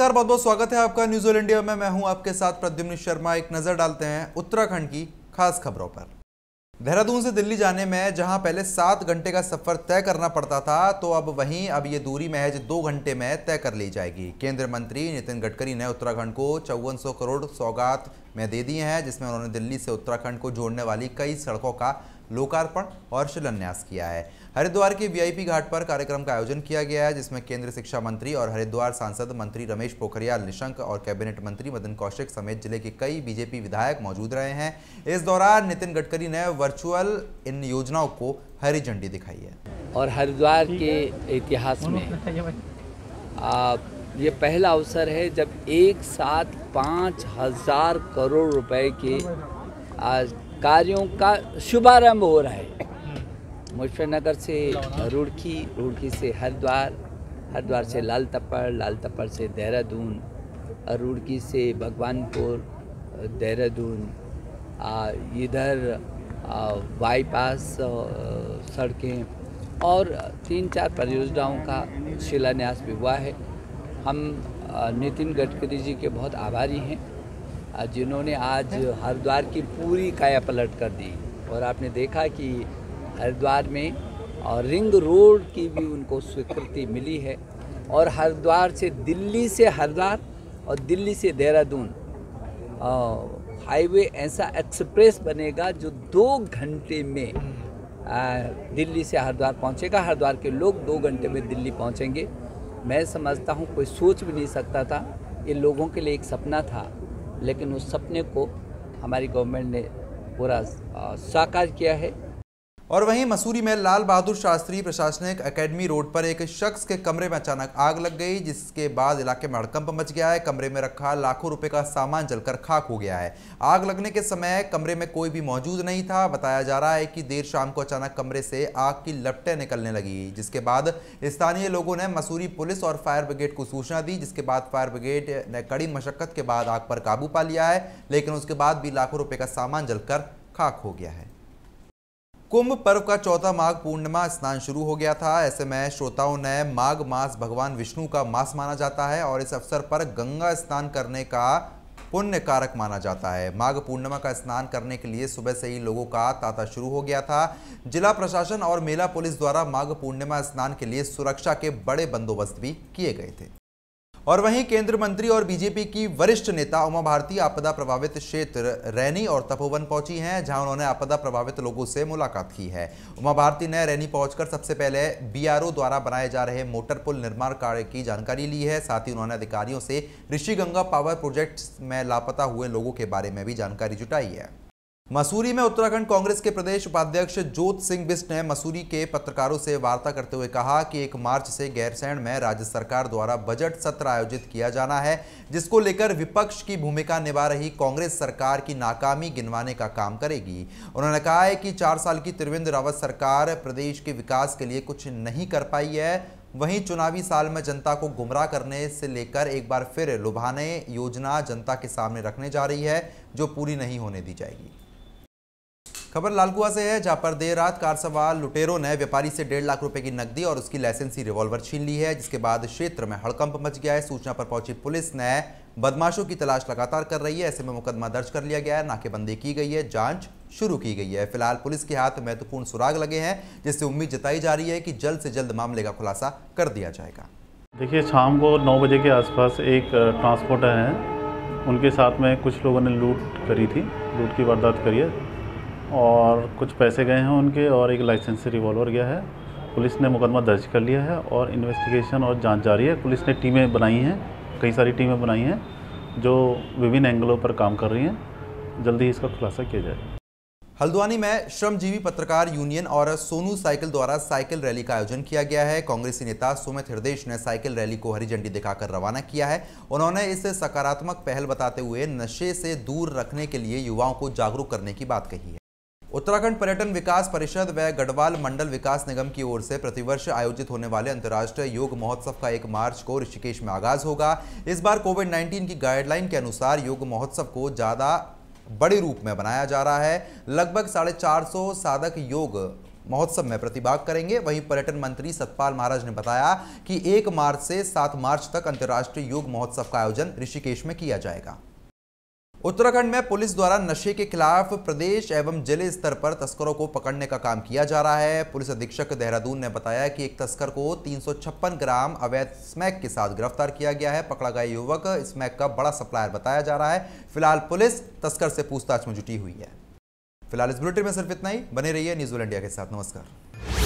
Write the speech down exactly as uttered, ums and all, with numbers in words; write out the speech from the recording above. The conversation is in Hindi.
नमस्कार, बहुत बहुत स्वागत है आपका न्यूज़ ऑल इंडिया में। मैं हूं आपके साथ प्रद्युम्न शर्मा। एक नजर डालते हैं उत्तराखंड की खास खबरों पर। देहरादून से दिल्ली जाने में जहां पहले सात घंटे का सफर तय करना पड़ता था, तो अब वहीं अब ये दूरी महज दो घंटे में तय कर ली जाएगी। केंद्रीय मंत्री नितिन गडकरी ने उत्तराखंड को चौवन सौ करोड़ सौगात में दे दी है, जिसमें उन्होंने दिल्ली से उत्तराखंड को जोड़ने वाली कई सड़कों का लोकार्पण और शिलान्यास किया है। हरिद्वार के वीआईपी घाट पर कार्यक्रम का आयोजन किया गया है, जिसमें केंद्रीय शिक्षा मंत्री और हरिद्वार सांसद मंत्री रमेश पोखरियाल निशंक और कैबिनेट मंत्री मदन कौशिक समेत जिले के कई बीजेपी विधायक मौजूद रहे हैं। इस दौरान नितिन गडकरी ने वर्चुअल इन योजनाओं को हरी झंडी दिखाई है। और हरिद्वार के इतिहास में आ, ये पहला अवसर है जब एक साथ पाँच हजार करोड़ रुपए के आ, कार्यों का शुभारंभ हो रहा है। मुजफ्फरनगर से रुड़की, रुड़की से हरिद्वार, हरिद्वार से लाल तप्पड़, लाल तप्पड़ से देहरादून, रुड़की से भगवानपुर, देहरादून, इधर बाईपास सड़कें और तीन चार परियोजनाओं का शिलान्यास भी हुआ है। हम नितिन गडकरी जी के बहुत आभारी हैं, जिन्होंने आज हरिद्वार की पूरी काया पलट कर दी। और आपने देखा कि हरिद्वार में और रिंग रोड की भी उनको स्वीकृति मिली है। और हरिद्वार से दिल्ली से हरिद्वार और दिल्ली से देहरादून हाईवे ऐसा एक्सप्रेस बनेगा जो दो घंटे में आ, दिल्ली से हरिद्वार पहुंचेगा। हरिद्वार के लोग दो घंटे में दिल्ली पहुंचेंगे। मैं समझता हूं कोई सोच भी नहीं सकता था। ये लोगों के लिए एक सपना था, लेकिन उस सपने को हमारी गवर्नमेंट ने पूरा साकार किया है। और वहीं मसूरी में लाल बहादुर शास्त्री प्रशासनिक एकेडमी रोड पर एक शख्स के कमरे में अचानक आग लग गई, जिसके बाद इलाके में हड़कंप मच गया है। कमरे में रखा लाखों रुपए का सामान जलकर खाक हो गया है। आग लगने के समय कमरे में कोई भी मौजूद नहीं था। बताया जा रहा है कि देर शाम को अचानक कमरे से आग की लपटें निकलने लगी, जिसके बाद स्थानीय लोगों ने मसूरी पुलिस और फायर ब्रिगेड को सूचना दी, जिसके बाद फायर ब्रिगेड ने कड़ी मशक्कत के बाद आग पर काबू पा लिया है, लेकिन उसके बाद भी लाखों रुपए का सामान जलकर खाक हो गया है। कुंभ पर्व का चौथा माघ पूर्णिमा स्नान शुरू हो गया था। ऐसे में श्रोताओं ने माघ मास भगवान विष्णु का मास माना जाता है और इस अवसर पर गंगा स्नान करने का पुण्य कारक माना जाता है। माघ पूर्णिमा का स्नान करने के लिए सुबह से ही लोगों का तांता शुरू हो गया था। जिला प्रशासन और मेला पुलिस द्वारा माघ पूर्णिमा स्नान के लिए सुरक्षा के बड़े बंदोबस्त भी किए गए थे। और वहीं केंद्रीय मंत्री और बीजेपी की वरिष्ठ नेता उमा भारती आपदा प्रभावित क्षेत्र रैनी और तपोवन पहुंची हैं, जहां उन्होंने आपदा प्रभावित लोगों से मुलाकात की है। उमा भारती ने रैनी पहुंचकर सबसे पहले बीआरओ द्वारा बनाए जा रहे मोटर पुल निर्माण कार्य की जानकारी ली है। साथ ही उन्होंने अधिकारियों से ऋषिगंगा पावर प्रोजेक्ट में लापता हुए लोगों के बारे में भी जानकारी जुटाई है। मसूरी में उत्तराखंड कांग्रेस के प्रदेश उपाध्यक्ष जोत सिंह बिष्ट ने मसूरी के पत्रकारों से वार्ता करते हुए कहा कि एक मार्च से गैरसैंण में राज्य सरकार द्वारा बजट सत्र आयोजित किया जाना है, जिसको लेकर विपक्ष की भूमिका निभा रही कांग्रेस सरकार की नाकामी गिनवाने का काम करेगी। उन्होंने कहा है कि चार साल की त्रिवेंद्र रावत सरकार प्रदेश के विकास के लिए कुछ नहीं कर पाई है। वहीं चुनावी साल में जनता को गुमराह करने से लेकर एक बार फिर लुभाने योजना जनता के सामने रखने जा रही है, जो पूरी नहीं होने दी जाएगी। खबर लालकुआ से है, जहां पर देर रात कार सवार लुटेरों ने व्यापारी से डेढ़ लाख रुपए की नकदी और उसकी लाइसेंसी रिवॉल्वर छीन ली है, जिसके बाद क्षेत्र में हड़कंप मच गया है। सूचना पर पहुंची पुलिस ने बदमाशों की तलाश लगातार कर रही है। ऐसे में मुकदमा दर्ज कर लिया गया है, नाकेबंदी की गई है, जांच शुरू की गई है। फिलहाल पुलिस के हाथ महत्वपूर्ण सुराग लगे हैं, जिससे उम्मीद जताई जा रही है कि जल्द से जल्द मामले का खुलासा कर दिया जाएगा। देखिए, शाम को नौ बजे के आसपास एक ट्रांसपोर्टर है, उनके साथ में कुछ लोगों ने लूट करी थी, लूट की वारदात करी है और कुछ पैसे गए हैं उनके और एक लाइसेंस से रिवॉल्वर गया है। पुलिस ने मुकदमा दर्ज कर लिया है और इन्वेस्टिगेशन और जांच जारी है। पुलिस ने टीमें बनाई हैं, कई सारी टीमें बनाई हैं जो विभिन्न एंगलों पर काम कर रही हैं। जल्दी ही इसका खुलासा किया जाएगा। हल्द्वानी में श्रमजीवी पत्रकार यूनियन और सोनू साइकिल द्वारा साइकिल रैली का आयोजन किया गया है। कांग्रेसी नेता सुमित हृदयेश ने साइकिल रैली को हरी झंडी दिखाकर रवाना किया है। उन्होंने इसे सकारात्मक पहल बताते हुए नशे से दूर रखने के लिए युवाओं को जागरूक करने की बात कही है। उत्तराखंड पर्यटन विकास परिषद व गढ़वाल मंडल विकास निगम की ओर से प्रतिवर्ष आयोजित होने वाले अंतर्राष्ट्रीय योग महोत्सव का एक मार्च को ऋषिकेश में आगाज होगा। इस बार कोविड उन्नीस की गाइडलाइन के अनुसार योग महोत्सव को ज्यादा बड़े रूप में बनाया जा रहा है। लगभग साढ़े चार सौ साधक योग महोत्सव में प्रतिभाग करेंगे। वहीं पर्यटन मंत्री सतपाल महाराज ने बताया कि एक मार्च से सात मार्च तक अंतर्राष्ट्रीय योग महोत्सव का आयोजन ऋषिकेश में किया जाएगा। उत्तराखंड में पुलिस द्वारा नशे के खिलाफ प्रदेश एवं जिले स्तर पर तस्करों को पकड़ने का काम किया जा रहा है। पुलिस अधीक्षक देहरादून ने बताया कि एक तस्कर को तीन सौ छप्पन ग्राम अवैध स्मैक के साथ गिरफ्तार किया गया है। पकड़ा गया युवक स्मैक का बड़ा सप्लायर बताया जा रहा है। फिलहाल पुलिस तस्कर से पूछताछ में जुटी हुई है। फिलहाल इस बुलेटिन में सिर्फ इतना ही। बने रहिए न्यूज़ वर्ल्ड इंडिया के साथ। नमस्कार।